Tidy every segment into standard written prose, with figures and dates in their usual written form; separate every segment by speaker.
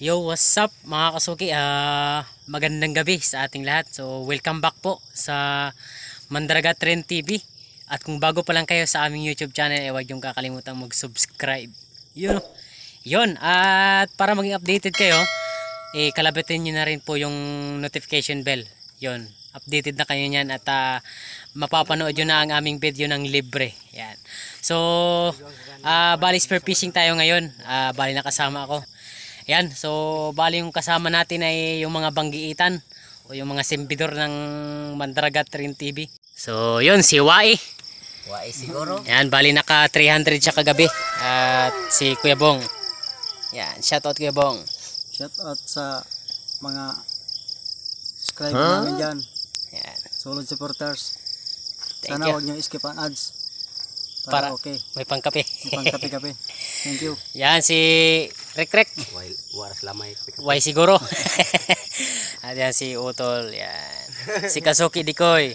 Speaker 1: Yo, what's up mga kasuki? Magandang gabi sa ating lahat. So, welcome back po sa Mandaragat Trend TV. At kung bago pa lang kayo sa aming YouTube channel, huwag yung kakalimutan mag-subscribe. Yun. At para maging updated kayo, kalabitin nyo na rin po yung notification bell. Yun, updated na kayo niyan at mapapanood nyo na ang aming video ng libre. Yan. So, bali spear fishing tayo ngayon. Bali nakasama ako. Yan, so bali yung kasama natin ay yung mga banggiitan o yung mga simbidor ng Mandaragat Trend TV. So yun, si Wai siguro. Yan, bali naka 300 siya kagabi. At si Kuya Bong. Yan, shoutout Kuya Bong.
Speaker 2: Shoutout sa mga subscribe namin dyan.
Speaker 1: Yan.
Speaker 2: Solid supporters.
Speaker 1: Thank
Speaker 2: Sana
Speaker 1: you.
Speaker 2: huwag nyo skip ang ads.
Speaker 1: Para
Speaker 2: okay.
Speaker 1: may pangkape.
Speaker 2: May pangkape-kape. Thank you.
Speaker 1: Yan, si Rek.
Speaker 3: Waras lamay.
Speaker 1: Wai siguro. At yan si Utol. Yan. Si Kasuki Dikoy.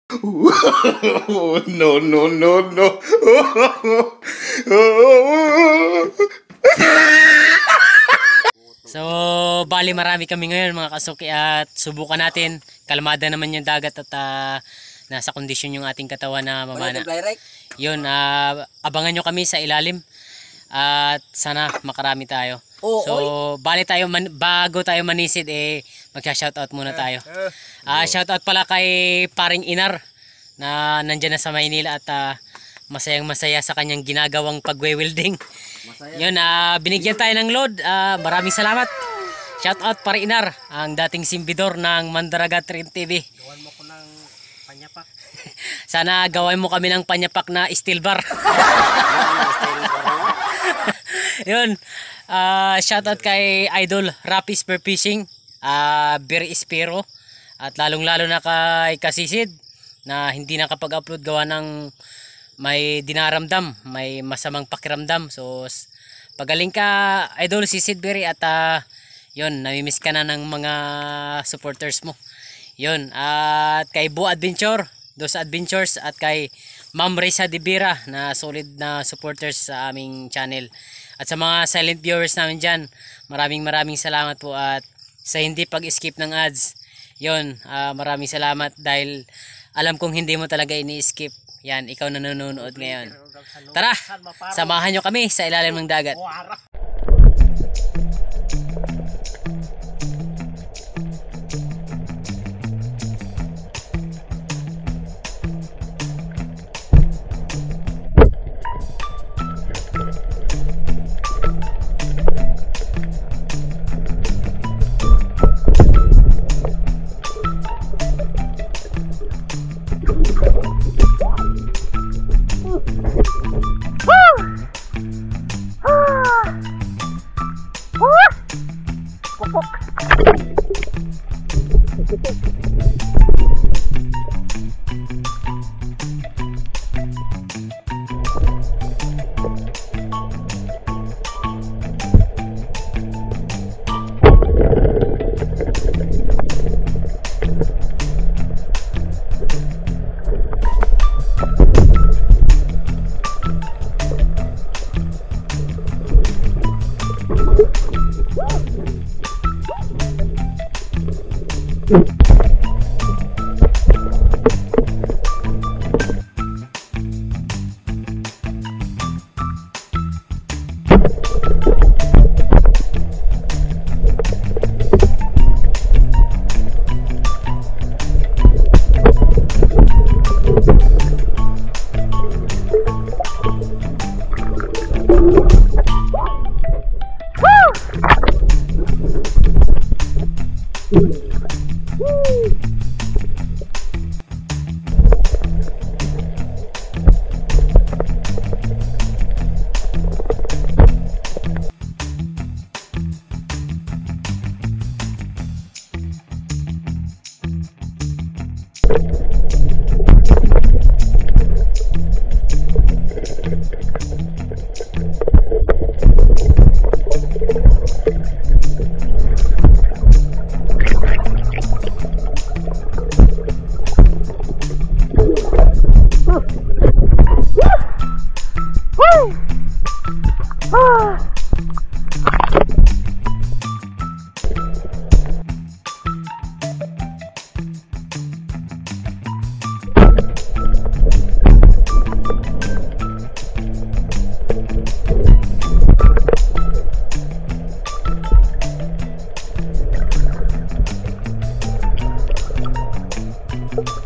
Speaker 4: No.
Speaker 1: So, bali marami kami ngayon mga kasuki at subukan natin. Kalmada naman yung dagat at nasa kondisyon yung ating katawan na mamana. Yun, abangan nyo kami sa ilalim at sana makarami tayo. So, bali tayo, bago tayo manisid, magsha-shoutout muna tayo. Shoutout pala kay Paring Inar na nandyan na sa Maynila at masayang masaya sa kanyang ginagawang pagwe-welding. Yun, binigyan tayo ng load. Maraming salamat. Shoutout Paring Inar, ang dating simbidor ng Mandaragat Trend TV.
Speaker 3: Gawan mo ko ng panyapak.
Speaker 1: Sana gawain mo kami ng panyapak na steel bar. Yun, shoutout kay Idol Rapi Spear Fishing, Beer Espero, at lalong lalo na kay Kasisid na hindi nakapag-upload gawa ng may dinaramdam, may masamang pakiramdam. So pagaling ka Idol Sisid Berry at yun, namimiss ka na ng mga supporters mo. Yun, at kay Bu Adventure, Dos Adventures, at kay Ma'am Risa Dibira na solid na supporters sa aming channel. At sa mga silent viewers namin dyan, maraming salamat po at sa hindi pag-skip ng ads. Yun, maraming salamat dahil alam kong hindi mo talaga ini-skip. Yan, ikaw na nanonood ngayon. Tara, samahan nyo kami sa ilalim ng dagat.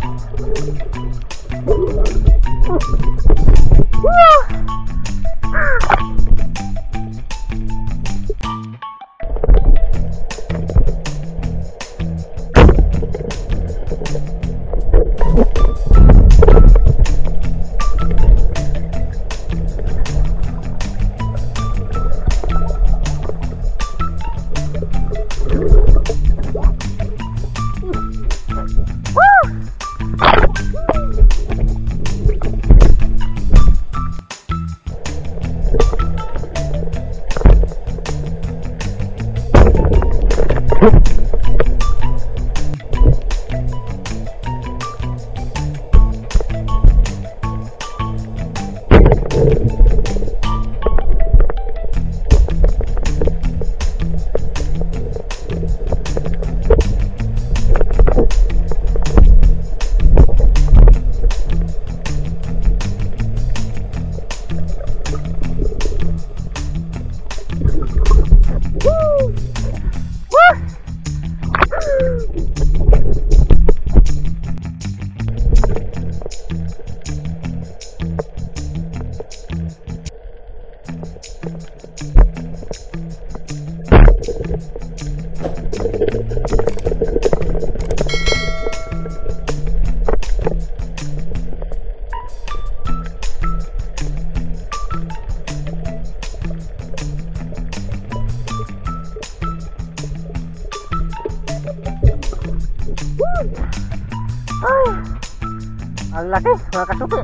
Speaker 1: Ang laki, mga kasuki.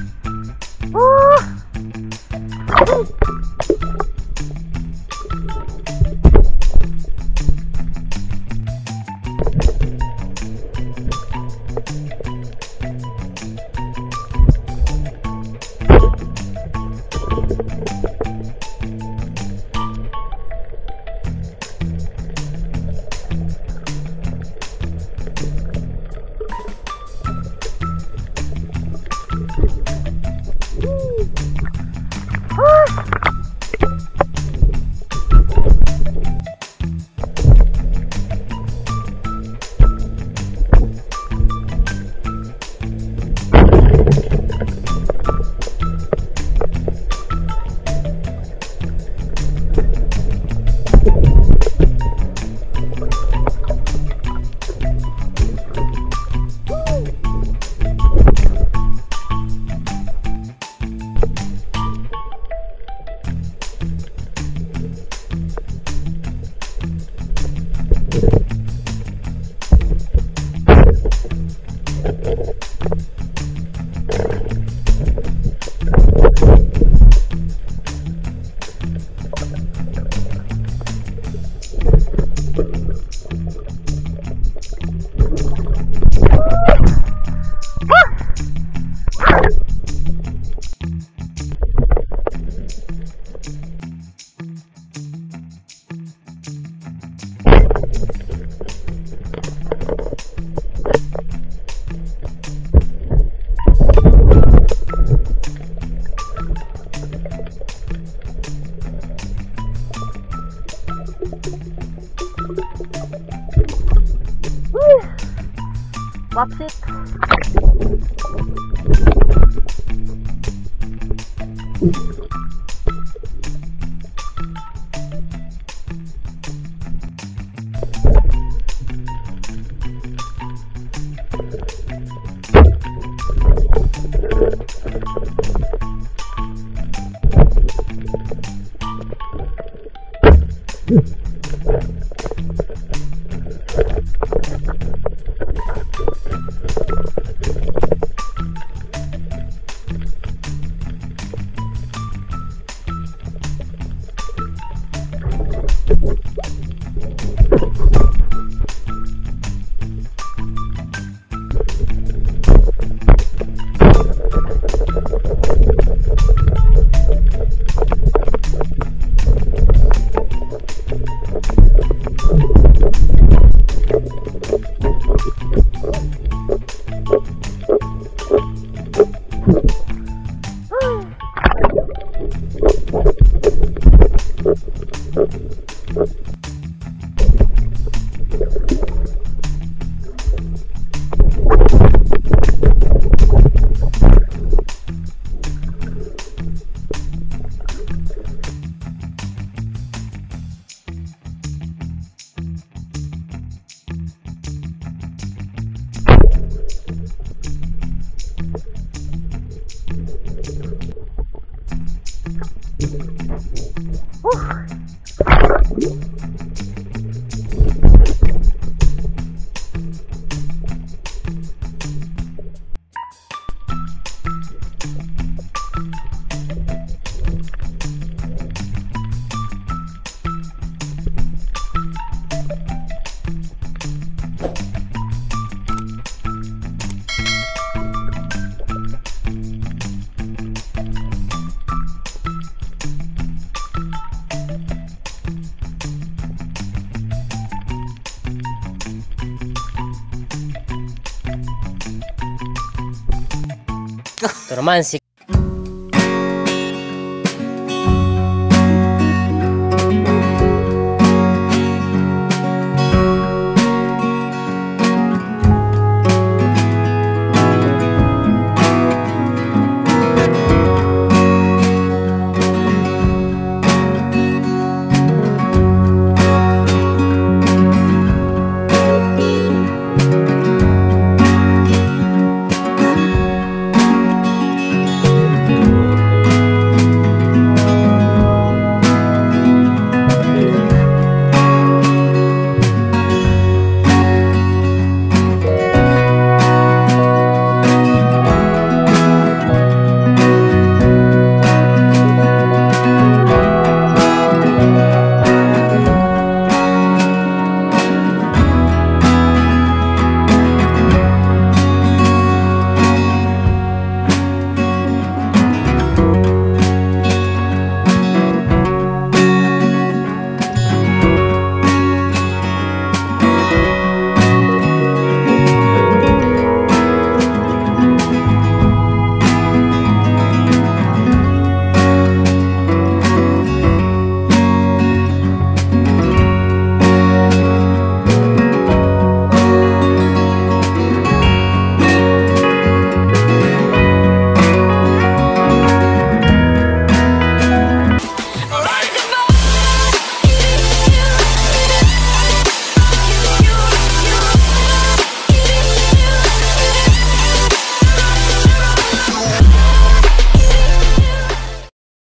Speaker 1: Wapsit. Ito naman si